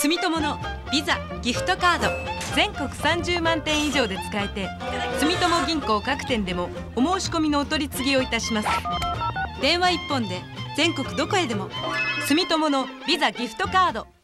住友のビザギフトカード、全国30万点以上で使えて、住友銀行各店でもお申し込みのお取り次ぎをいたします。電話1本で全国どこへでも住友のビザギフトカード。